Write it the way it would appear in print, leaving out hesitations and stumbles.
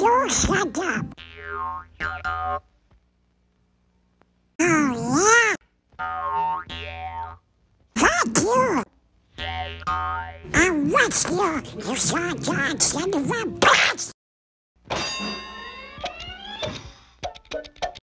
You shut up. Oh, yeah. Fuck you. I watched you, you saw God son of a bitch.